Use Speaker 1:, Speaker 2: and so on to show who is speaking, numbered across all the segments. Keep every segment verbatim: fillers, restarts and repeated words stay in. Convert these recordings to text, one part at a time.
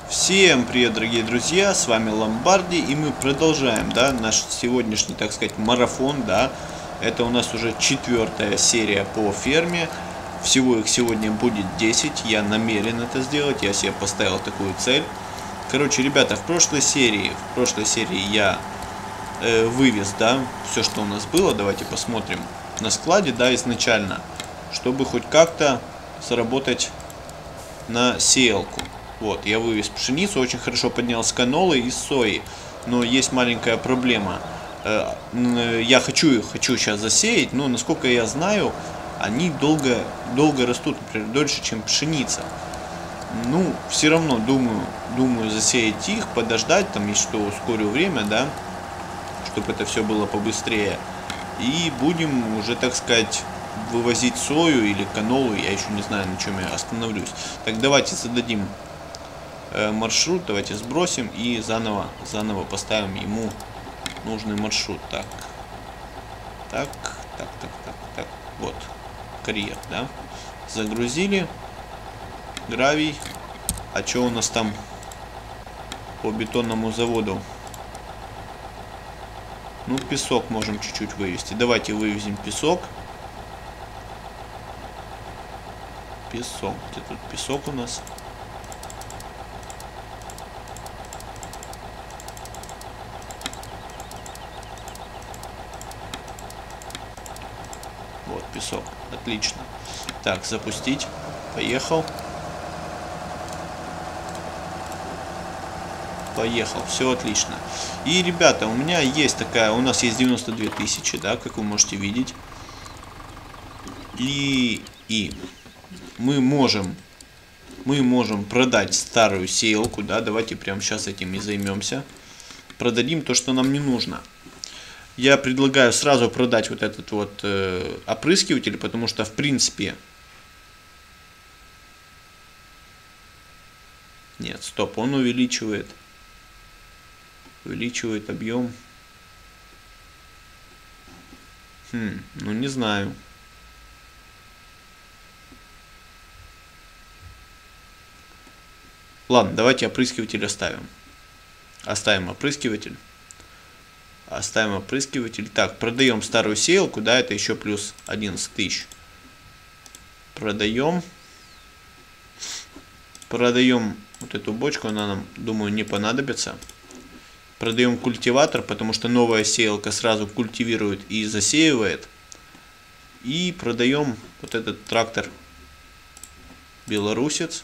Speaker 1: Всем привет, дорогие друзья, с вами Ломбарди, и мы продолжаем, да, наш сегодняшний, так сказать, марафон, да. Это у нас уже четвертая серия по ферме. Всего их сегодня будет десять, я намерен это сделать, я себе поставил такую цель. Короче, ребята, в прошлой серии, в прошлой серии я э, вывез, да, все, что у нас было. Давайте посмотрим на складе, да, изначально, чтобы хоть как-то заработать на сеялку. Вот, я вывез пшеницу, очень хорошо поднял с канолы и сои, но есть маленькая проблема. Я хочу их, хочу сейчас засеять, но, насколько я знаю, они долго, долго растут, например, дольше, чем пшеница. Ну, все равно, думаю, думаю засеять их, подождать, там, если что, ускорю время, да, чтобы это все было побыстрее. И будем уже, так сказать, вывозить сою или канолу, я еще не знаю, на чем я остановлюсь. Так, давайте зададим маршрут, давайте сбросим и заново заново поставим ему нужный маршрут. Так, так, так, так, так, так, вот карьер, да, загрузили гравий. А что у нас там по бетонному заводу? Ну, песок можем чуть-чуть вывести. Давайте вывезем песок. Песок, где тут песок у нас? Вот песок, отлично. Так, запустить, поехал. Поехал, все отлично. И, ребята, у меня есть такая, у нас есть девяносто две тысячи, да, как вы можете видеть. И, и мы можем, мы можем продать старую сеялку, да, давайте прямо сейчас этим и займемся. Продадим то, что нам не нужно. Я предлагаю сразу продать вот этот вот э, опрыскиватель, потому что, в принципе... Нет, стоп, он увеличивает. Увеличивает объем. Хм, ну не знаю. Ладно, давайте опрыскиватель оставим. Оставим опрыскиватель. Оставим опрыскиватель. Так, продаем старую сеялку, да, это еще плюс одиннадцать тысяч. Продаем. Продаем вот эту бочку, она нам, думаю, не понадобится. Продаем культиватор, потому что новая сеялка сразу культивирует и засеивает. И продаем вот этот трактор Белорусец.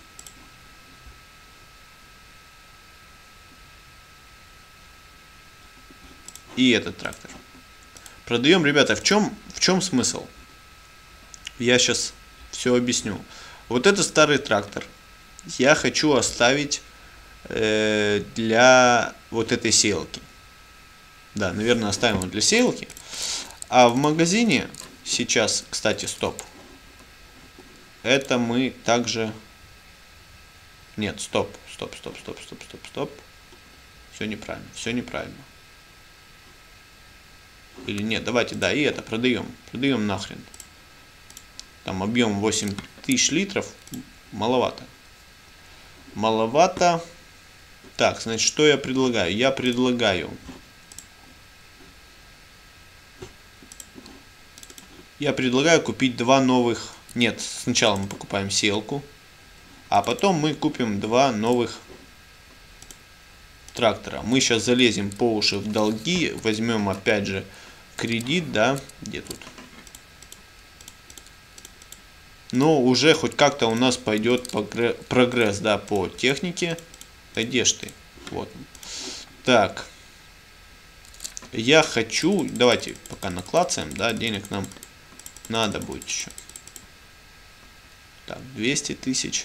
Speaker 1: И этот трактор. Продаем, ребята, в чем, в чем смысл? Я сейчас все объясню. Вот это старый трактор. Я хочу оставить э, для вот этой сеялки. Да, наверное, оставим его для сеялки. А в магазине сейчас, кстати, стоп. Это мы также... Нет, стоп, стоп, стоп, стоп, стоп, стоп, стоп. Все неправильно, все неправильно. Или нет, давайте, да, и это продаем. Продаем нахрен. Там объем восемь тысяч литров. Маловато. Маловато. Так, значит, что я предлагаю? Я предлагаю... Я предлагаю купить два новых... Нет, сначала мы покупаем сеялку. А потом мы купим два новых трактора. Мы сейчас залезем по уши в долги. Возьмем опять же кредит, да, где тут? Но уже хоть как-то у нас пойдет прогресс, да, по технике. А где ж ты? Вот. Так. Я хочу, давайте пока наклацаем, да, денег нам надо будет еще. Так, двести тысяч.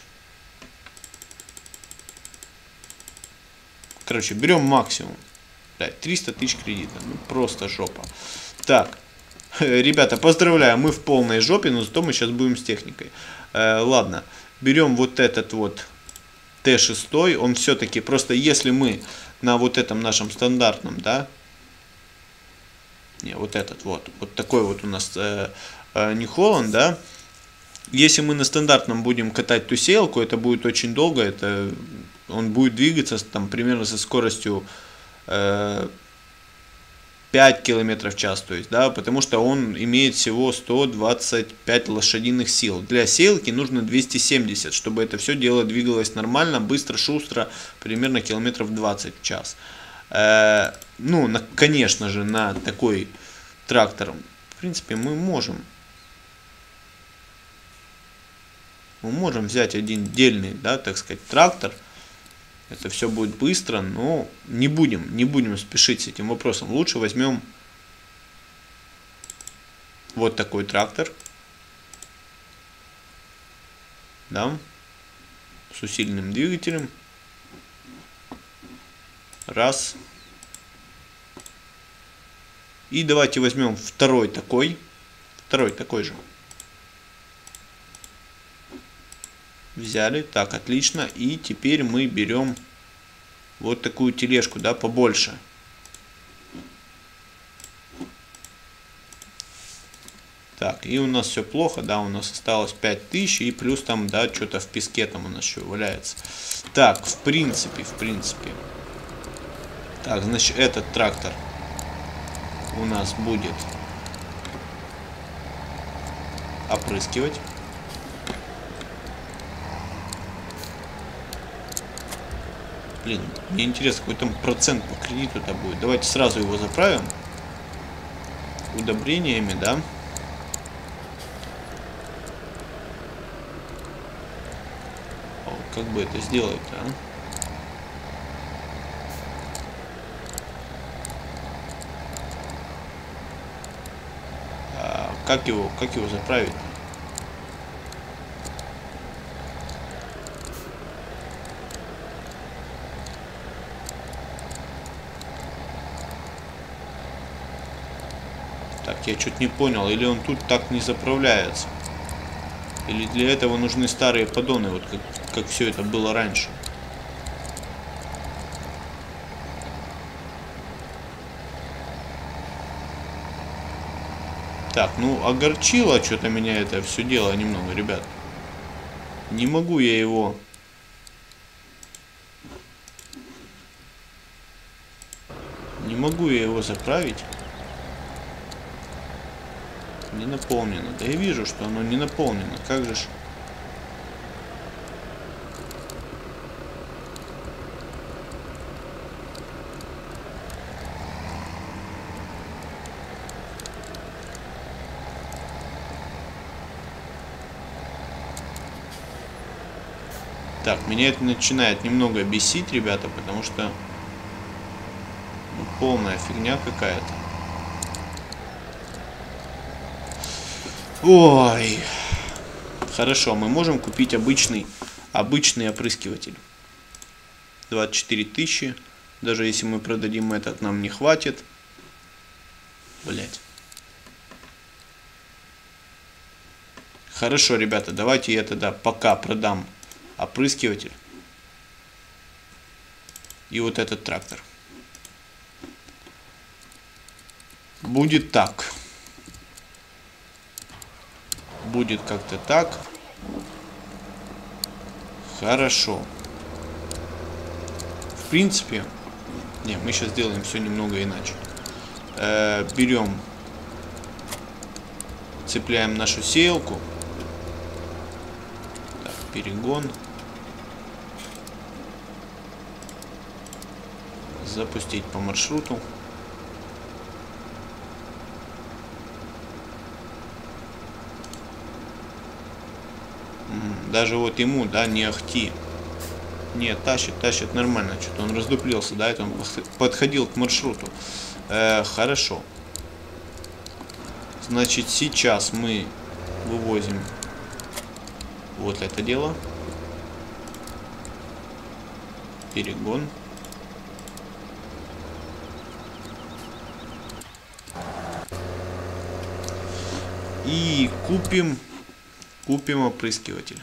Speaker 1: Короче, берем максимум. триста тысяч кредита. Ну, просто жопа. Так. Ребята, поздравляю. Мы в полной жопе, но зато мы сейчас будем с техникой. Э, ладно. Берем вот этот вот Т шесть. Он все-таки... Просто если мы на вот этом нашем стандартном, да... Не, вот этот вот. Вот такой вот у нас э, э, New Holland, да... Если мы на стандартном будем катать ту сеялку, это будет очень долго. Это Он будет двигаться там примерно со скоростью э, пять километров в час, то есть, да, потому что он имеет всего сто двадцать пять лошадиных сил. Для сеялки нужно двести семьдесят, чтобы это все дело двигалось нормально, быстро, шустро, примерно километров двадцать в час. Э, ну, на, конечно же, на такой трактор, в принципе, мы можем, мы можем взять один дельный, да, так сказать, трактор. Это все будет быстро, но не будем, не будем спешить с этим вопросом. Лучше возьмем вот такой трактор, да, с усиленным двигателем. Раз. И давайте возьмем второй такой, второй такой же. Взяли, так, отлично. И теперь мы берем вот такую тележку, да, побольше. Так, и у нас все плохо, да, у нас осталось пять тысяч, и плюс там, да, что-то в песке там у нас еще валяется. Так, в принципе, в принципе. Так, значит, этот трактор у нас будет опрыскивать. Блин, мне интересно, какой там процент по кредиту-то будет. Давайте сразу его заправим удобрениями, да. О, как бы это сделать-то, а? А как его, как его заправить? Так, я что-то не понял, или он тут так не заправляется, или для этого нужны старые поддоны, вот как, как все это было раньше. Так, ну огорчило что-то меня это все дело немного, ребят. Не могу я его... Не могу я его заправить. Не наполнено. Да я вижу, что оно не наполнено. Как же ж... Так, меня это начинает немного бесить, ребята, потому что ну, полная фигня какая-то. Ой. Хорошо, мы можем купить обычный, обычный опрыскиватель. двадцать четыре тысячи. Даже если мы продадим этот, нам не хватит. Блять. Хорошо, ребята, давайте я тогда пока продам опрыскиватель. И вот этот трактор. Будет так. Будет как-то так. Хорошо. В принципе, не, мы сейчас сделаем все немного иначе. Э, берем, цепляем нашу сеялку. Так, перегон. Запустить по маршруту. Даже вот ему, да, не ахти. Нет, тащит, тащит нормально. Что-то он раздуплился, да, это он подходил к маршруту. Э, хорошо. Значит, сейчас мы вывозим вот это дело. Перегон. И купим, купим опрыскиватель.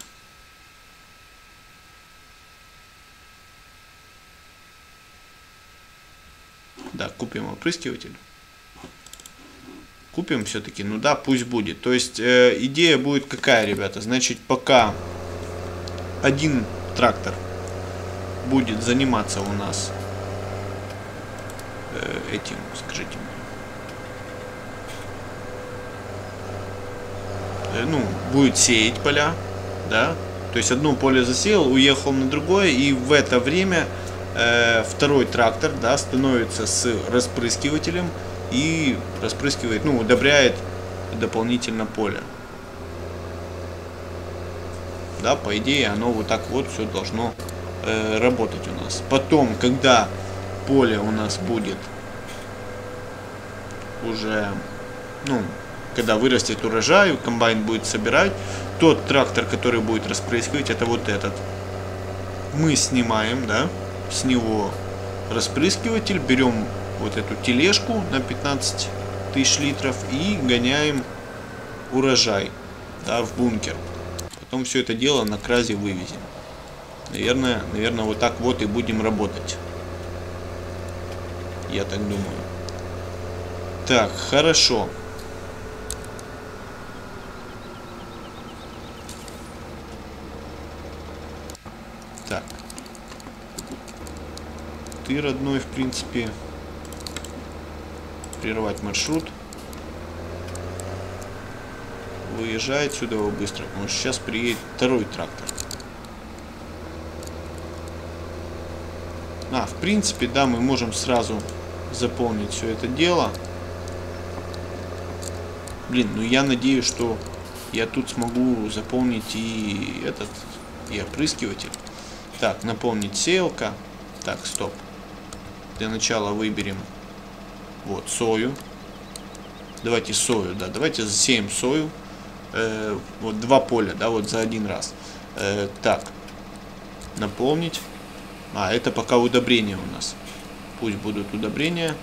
Speaker 1: Да, купим опрыскиватель. Купим все-таки, ну да, пусть будет. То есть э, идея будет какая, ребята? Значит, пока один трактор будет заниматься у нас э, этим, скажите мне, э, ну, будет сеять поля, да, то есть одно поле засеял, уехал на другое, и в это время э, второй трактор, да, становится с распрыскивателем и распрыскивает, ну, удобряет дополнительно поле. Да, по идее оно вот так вот все должно э, работать у нас. Потом, когда поле у нас будет уже, ну, когда вырастет урожай, комбайн будет собирать, тот трактор, который будет распрыскивать, это вот этот. Мы снимаем, да, с него распрыскиватель, берем вот эту тележку на пятнадцать тысяч литров и гоняем урожай, да, в бункер. Потом все это дело на кразе вывезем. Наверное, наверное, вот так вот и будем работать. Я так думаю. Так, хорошо. Так. Ты, родной, в принципе, прервать маршрут. Выезжай отсюда быстро, потому что сейчас приедет второй трактор. А, в принципе, да, мы можем сразу заполнить все это дело. Блин, ну я надеюсь, что я тут смогу заполнить и этот, и опрыскиватель. Так, наполнить сеялка. Так, стоп. Для начала выберем вот сою. Давайте сою, да, давайте засеем сою. Э, вот два поля, да, вот за один раз. Э, так, наполнить. А, это пока удобрения у нас. Пусть будут удобрения.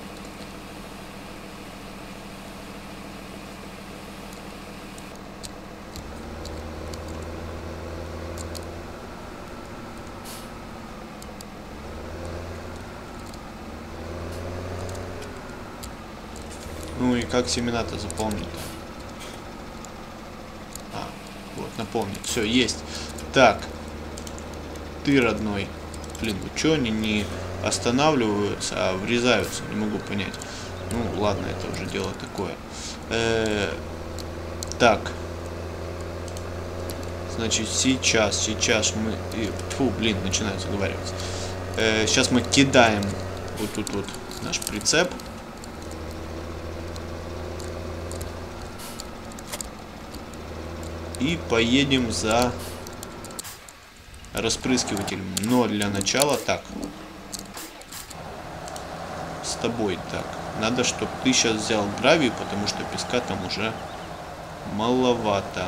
Speaker 1: Ну и как семена-то заполнить-то? А, вот, наполнить. Все, есть. Так. Ты, родной. Блин, вот что они не останавливаются, а врезаются? Не могу понять. Ну, ладно, это уже дело такое. Э-э- так. Значит, сейчас, сейчас мы... Фу, блин, начинаю заговариваться. Э-э- сейчас мы кидаем вот тут вот наш прицеп. И поедем за распрыскивателем. Но для начала так. С тобой так. Надо, чтобы ты сейчас взял гравий, потому что песка там уже маловато.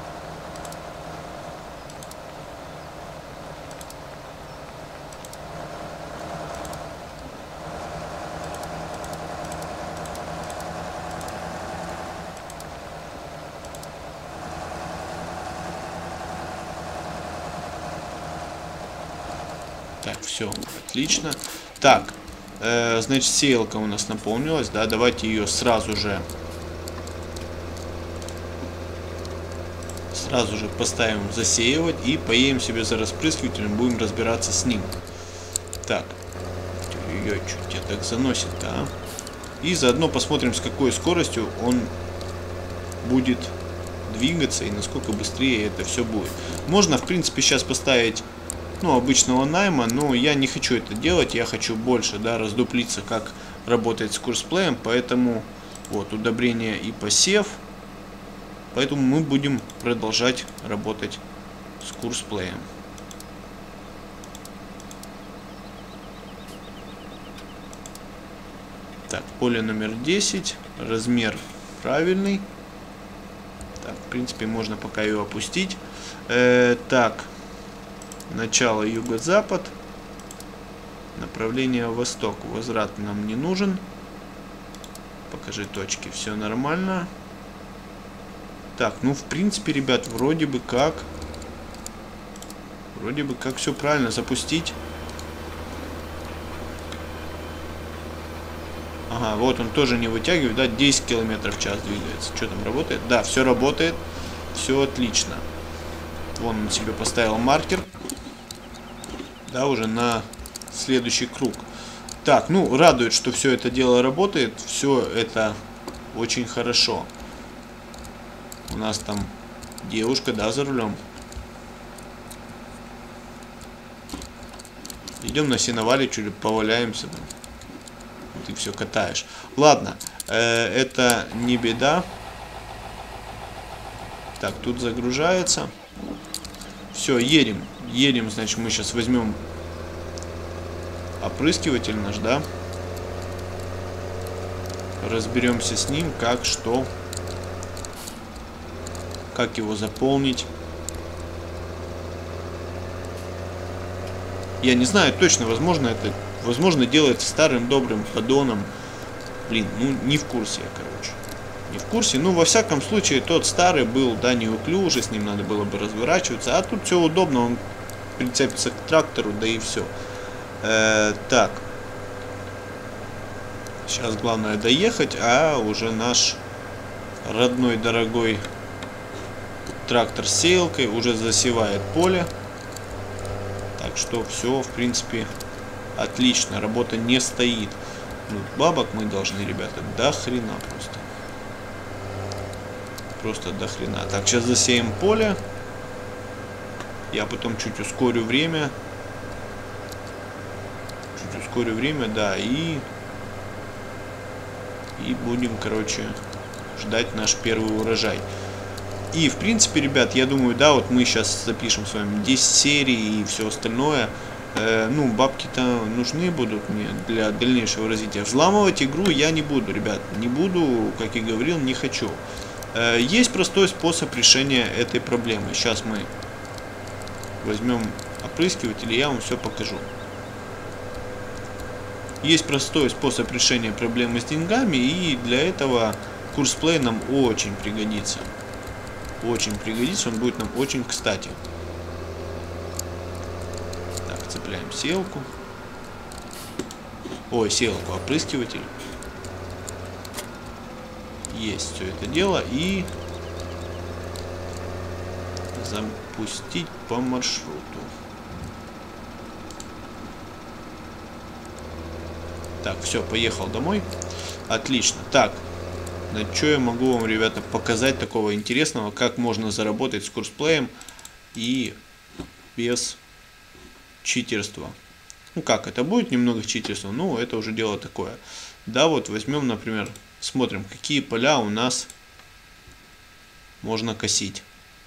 Speaker 1: Так, все, отлично. Так, э, значит, сеялка у нас наполнилась, да, давайте ее сразу же, сразу же поставим засеивать и поедем себе за распрыскивателем, будем разбираться с ним. Так, ой-ой, что тебя так заносит, да? И заодно посмотрим, с какой скоростью он будет двигаться и насколько быстрее это все будет. Можно, в принципе, сейчас поставить, ну, обычного найма, но я не хочу это делать, я хочу больше, да, раздуплиться, как работает с курсплеем, поэтому вот удобрение и посев, поэтому мы будем продолжать работать с курсплеем. Так, поле номер десять, размер правильный. Так, в принципе, можно пока ее опустить. Э, так. Начало юго-запад. Направление восток. Возврат нам не нужен. Покажи точки. Все нормально. Так, ну в принципе, ребят, вроде бы как. Вроде бы как все правильно. Запустить. Ага, вот он тоже не вытягивает, да, десять километров в час двигается. Что там работает? Да, все работает. Все отлично. Вон он себе поставил маркер. Да, уже на следующий круг. Так, ну, радует, что все это дело работает. Все это очень хорошо. У нас там девушка, да, за рулем. Идем на сеновале, чуть поваляемся. Ты все катаешь. Ладно, э, это не беда. Так, тут загружается. Все, едем. Едем, значит, мы сейчас возьмем опрыскиватель наш, да. Разберемся с ним, как, что. Как его заполнить. Я не знаю точно, возможно, это, возможно, делается старым добрым поддоном. Блин, ну, не в курсе я, короче. Не в курсе. Ну, во всяком случае, тот старый был, да, неуклюжий, с ним надо было бы разворачиваться. А тут все удобно, он прицепится к трактору, да и все. Э, так. Сейчас главное доехать, а уже наш родной, дорогой трактор с сеялкой уже засевает поле. Так что все, в принципе, отлично. Работа не стоит. Ну, бабок мы должны, ребята, до хрена просто. Просто до хрена. Так, сейчас засеем поле. Я потом чуть ускорю время. Чуть ускорю время, да, и... И будем, короче, ждать наш первый урожай. И, в принципе, ребят, я думаю, да, вот мы сейчас запишем с вами десять серий и все остальное. Э, ну, бабки-то нужны будут мне для дальнейшего развития. Взламывать игру я не буду, ребят. Не буду, как и говорил, не хочу. Э, есть простой способ решения этой проблемы. Сейчас мы возьмем опрыскиватель, и я вам все покажу. Есть простой способ решения проблемы с деньгами, и для этого курсплей нам очень пригодится. Очень пригодится, он будет нам очень кстати. Так, цепляем сеялку. Ой, сеялку, опрыскиватель. Есть все это дело. И запустить по маршруту. Так, все, поехал домой. Отлично. Так, на что я могу вам, ребята, показать такого интересного, как можно заработать с курсплеем и без читерства. Ну как, это будет немного читерства, ну это уже дело такое. Да, вот возьмем, например, смотрим, какие поля у нас можно косить.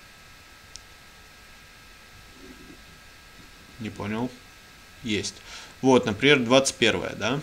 Speaker 1: Не понял? Есть. Вот, например, двадцать первое, да?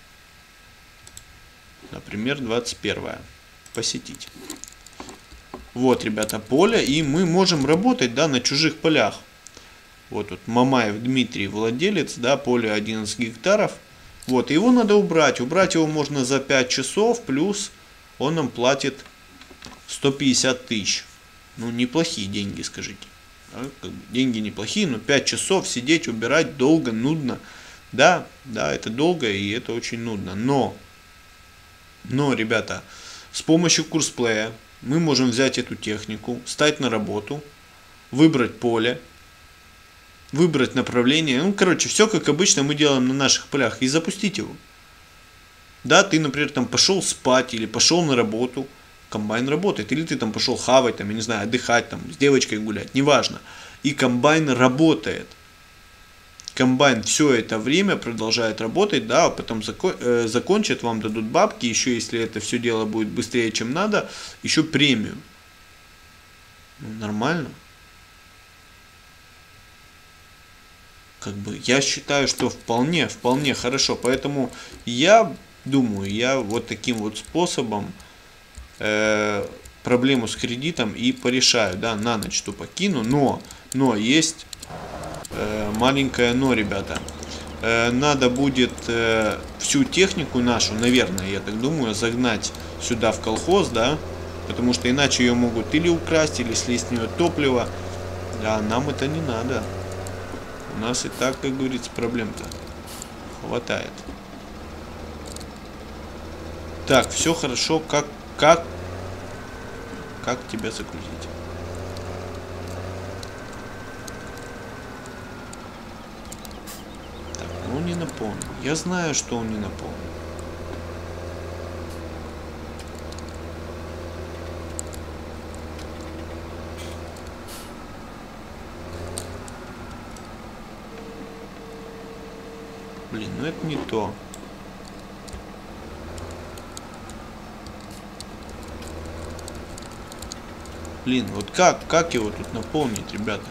Speaker 1: Например, двадцать первое. Посетить. Вот, ребята, поле. И мы можем работать, да, на чужих полях. Вот тут Мамаев Дмитрий, владелец, да, поле одиннадцать гектаров. Вот, его надо убрать. Убрать его можно за пять часов, плюс он нам платит сто пятьдесят тысяч. Ну, неплохие деньги, скажите. Да, как бы деньги неплохие, но пять часов сидеть, убирать долго, нудно. Да, да, это долго и это очень нудно. Но... Но, ребята, с помощью курсплея мы можем взять эту технику, встать на работу, выбрать поле, выбрать направление. Ну, короче, все как обычно мы делаем на наших полях и запустить его. Да, ты, например, там пошел спать или пошел на работу, комбайн работает. Или ты там пошел хавать, там, я не знаю, отдыхать, там, с девочкой гулять, неважно. И комбайн работает. Комбайн все это время продолжает работать, да, а потом закон, э, закончат, вам дадут бабки, еще если это все дело будет быстрее, чем надо, еще премию. Ну, нормально. Как бы я считаю, что вполне, вполне хорошо, поэтому я думаю, я вот таким вот способом э, проблему с кредитом и порешаю, да, на ночь тупо кину, но, но есть... маленькое но, ребята. Надо будет всю технику нашу, наверное, я так думаю, загнать сюда в колхоз, да, потому что иначе ее могут или украсть, или слить с нее топливо, а нам это не надо. У нас и так, как говорится, проблем-то хватает. Так, все хорошо, как, как, как тебя загрузить? наполнен. Я знаю, что он не наполнен. Блин, ну это не то. Блин, вот как, как его тут наполнить, ребята?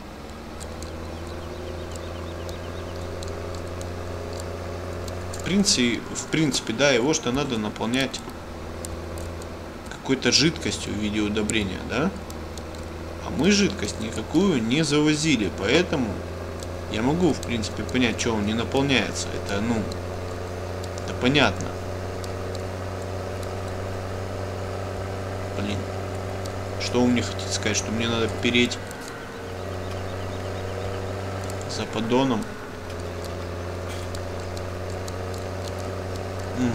Speaker 1: В принципе, в принципе, да, его что надо наполнять какой-то жидкостью в виде удобрения, да? А мы жидкость никакую не завозили, поэтому я могу, в принципе, понять, что он не наполняется. Это, ну, это понятно. Блин. Что вы мне хотите сказать? Что мне надо переть за поддоном? М-м.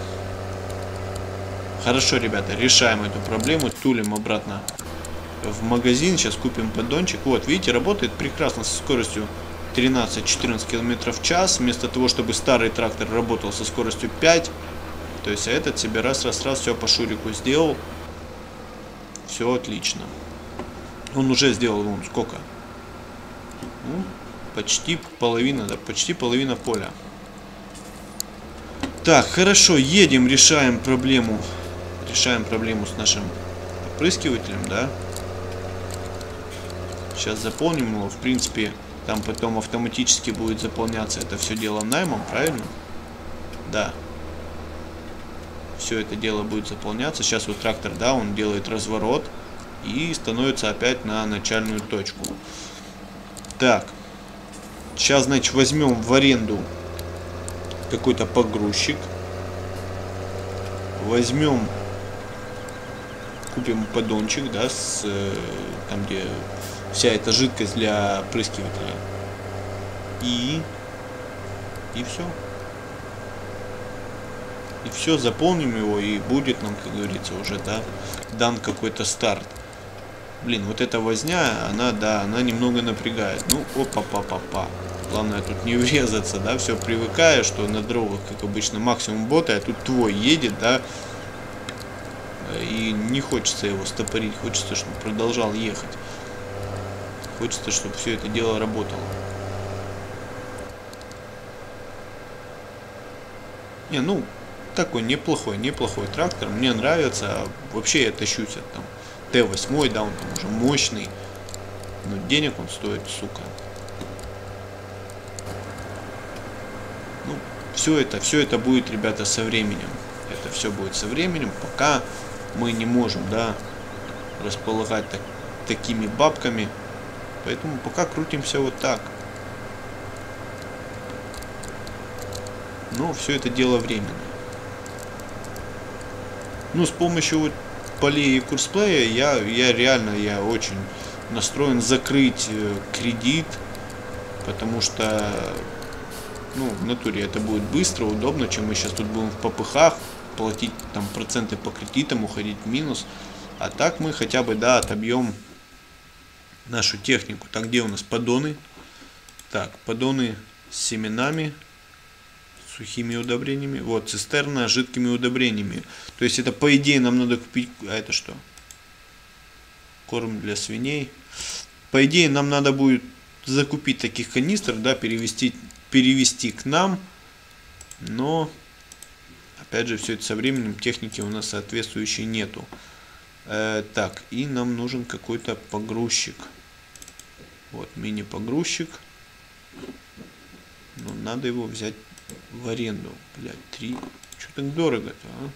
Speaker 1: Хорошо, ребята, решаем эту проблему. Тулим обратно в магазин. Сейчас купим поддончик. Вот, видите, работает прекрасно со скоростью тринадцать-четырнадцать километров в час. Вместо того, чтобы старый трактор работал со скоростью пять. То есть, а этот себе раз-раз-раз все по шурику сделал. Все отлично. Он уже сделал, вон, сколько? Ну, почти половина, да, почти половина поля. Так, хорошо, едем, решаем проблему. Решаем проблему с нашим опрыскивателем, да. Сейчас заполним его. В принципе, там потом автоматически будет заполняться это все дело наймом, правильно? Да. Все это дело будет заполняться. Сейчас вот трактор, да, он делает разворот и становится опять на начальную точку. Так. Сейчас, значит, возьмем в аренду какой-то погрузчик. Возьмем, купим поддончик, да, с, там, где вся эта жидкость для опрыскивателя. И... И все. И все, заполним его, и будет нам, как говорится, уже, да, дан какой-то старт. Блин, вот эта возня, она, да, она немного напрягает. Ну, опа-па-па-па. Главное тут не врезаться, да, все привыкаю, что на дорогах, как обычно, максимум боты, а тут твой едет, да, и не хочется его стопорить, хочется, чтобы продолжал ехать. Хочется, чтобы все это дело работало. Не, ну... Такой неплохой, неплохой трактор. Мне нравится. Вообще я тащусь от там Т восемь, да, он там уже мощный. Но денег он стоит, сука. Ну, все это, все это будет, ребята, со временем. Это все будет со временем, пока мы не можем, да, располагать так, такими бабками. Поэтому пока крутимся вот так. Но все это дело временное. Ну, с помощью вот полей и курсплея я, я реально, я очень настроен закрыть кредит, потому что, ну, в натуре это будет быстро, удобно, чем мы сейчас тут будем в попыхах платить там проценты по кредитам, уходить в минус. А так мы хотя бы, да, отобьем нашу технику. Так, где у нас поддоны? Так, поддоны с семенами, сухими удобрениями. Вот, цистерна с жидкими удобрениями. То есть это, по идее, нам надо купить... А это что? Корм для свиней. По идее, нам надо будет закупить таких канистр, да, перевести, перевести к нам. Но, опять же, все это со временем, техники у нас соответствующей нету. Э, так, и нам нужен какой-то погрузчик. Вот, мини-погрузчик. Но надо его взять в аренду. Блять, три. Что так дорого-то, а?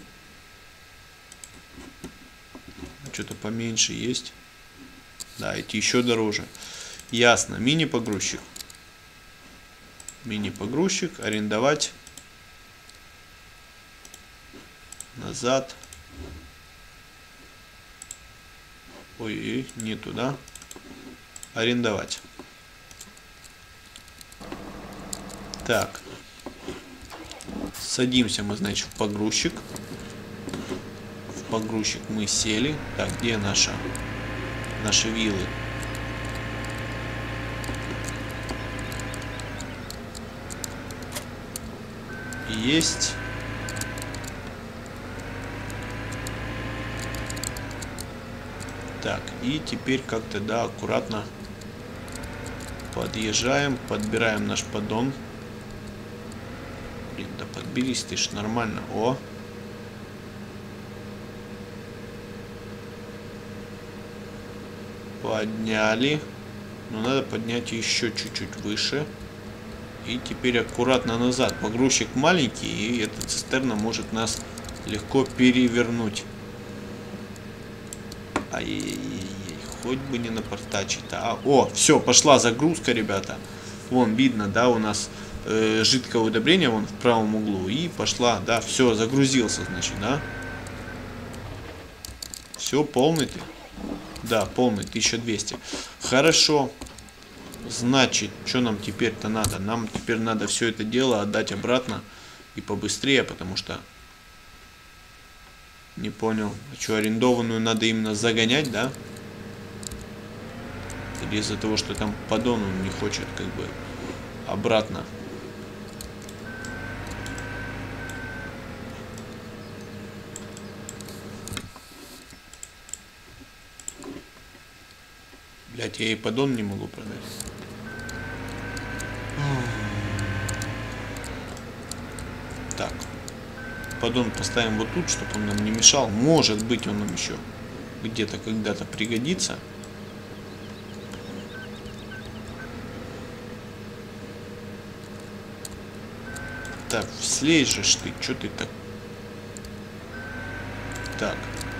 Speaker 1: Что-то поменьше есть. Да, эти еще дороже. Ясно. Мини-погрузчик. Мини-погрузчик. Арендовать. Назад. Ой, не туда. Арендовать. Так. Садимся мы, значит, в погрузчик. В погрузчик мы сели. Так, где наша, наши вилы? Есть. Так, и теперь как-то, да, аккуратно подъезжаем, подбираем наш поддон. Блин, да подберись ты ж нормально. О! Подняли. Но надо поднять еще чуть-чуть выше. И теперь аккуратно назад. Погрузчик маленький, и эта цистерна может нас легко перевернуть. Ай-яй-яй, хоть бы не напортачить-то. А, о, все, пошла загрузка, ребята. Вон, видно, да, у нас э, жидкое удобрение вон в правом углу. И пошла, да, все, загрузился, значит, да. Все, полный ты. Да, полный, тысяча двести. Хорошо. Значит, что нам теперь-то надо? Нам теперь надо все это дело отдать обратно. И побыстрее, потому что... Не понял. А что, арендованную надо именно загонять, да? Или из-за того, что там поддон он не хочет, как бы, обратно? Блять, я и поддон не могу продать. Так. Поддон поставим вот тут, чтобы он нам не мешал. Может быть, он нам еще где-то когда-то пригодится. Так, слезь же ты, что ты так? Так.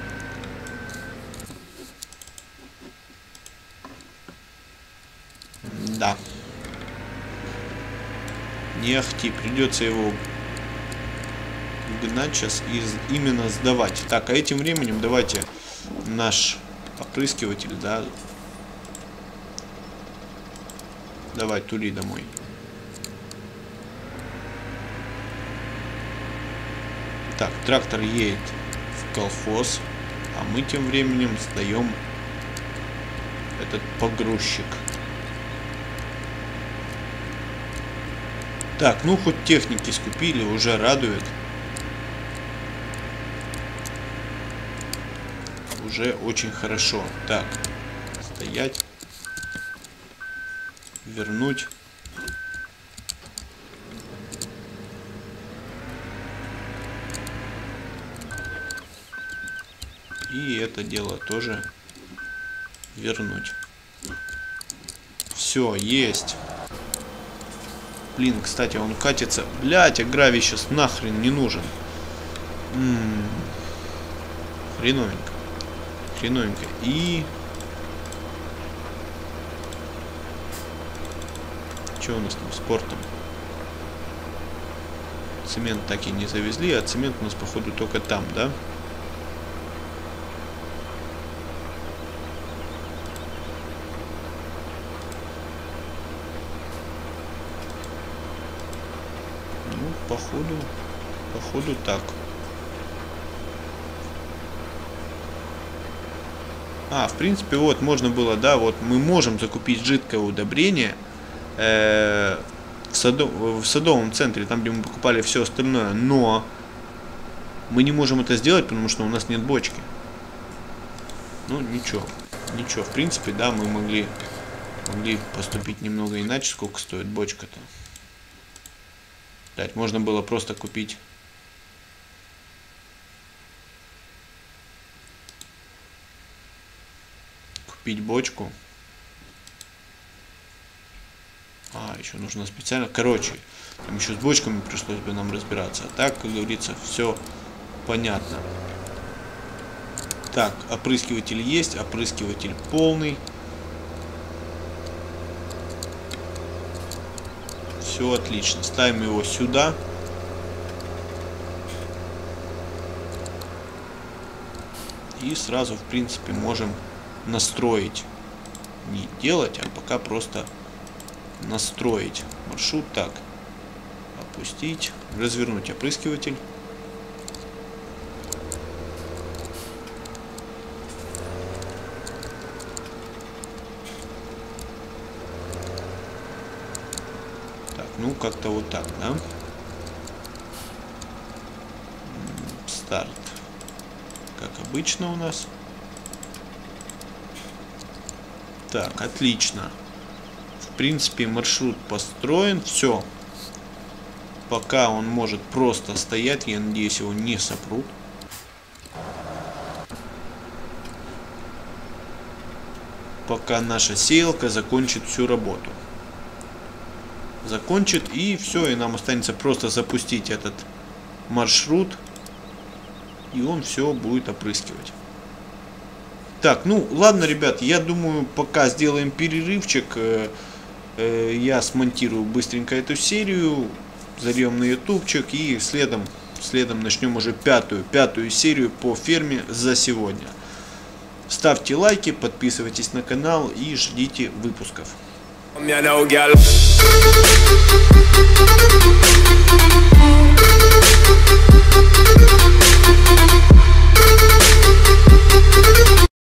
Speaker 1: Да. Не ахти, придется его гнать сейчас и именно сдавать. Так, а этим временем давайте наш опрыскиватель, да. Давай, тури домой. Так, трактор едет в колхоз, а мы тем временем сдаем этот погрузчик. Так, ну хоть техники скупили, уже радует. Уже очень хорошо. Так, стоять. Вернуть. И это дело тоже вернуть. Все, есть. Блин, кстати, он катится. Блять, а гравий сейчас нахрен не нужен. М-м-м. Хреновенько. Хреновенько. И... Что у нас там с портом? Цемент так и не завезли, а цемент у нас, походу, только там, да? Ну, походу, походу так. А, в принципе, вот, можно было, да, вот мы можем закупить жидкое удобрение э, в, садов, в садовом центре, там, где мы покупали все остальное, но мы не можем это сделать, потому что у нас нет бочки. Ну, ничего, ничего, в принципе, да, мы могли, могли поступить немного иначе. Сколько стоит бочка-то? Блять, можно было просто купить... Купить бочку. А, еще нужно специально. Короче, там еще с бочками пришлось бы нам разбираться. А так, как говорится, все понятно. Так, опрыскиватель есть, опрыскиватель полный. Все отлично. Ставим его сюда. И сразу, в принципе, можем настроить. Не делать, а пока просто настроить маршрут. Так, опустить, развернуть опрыскиватель. Так, ну как-то вот так, да? Старт. Как обычно у нас. Так, отлично. В принципе, маршрут построен. Все. Пока он может просто стоять. Я надеюсь, его не сопрут. Пока наша сеялка закончит всю работу. Закончит, и все. И нам останется просто запустить этот маршрут. И он все будет опрыскивать. Так, ну ладно, ребят, я думаю, пока сделаем перерывчик, э, э, я смонтирую быстренько эту серию, зальем на ютубчик и следом, следом начнем уже пятую, пятую серию по ферме за сегодня. Ставьте лайки, подписывайтесь на канал и ждите выпусков.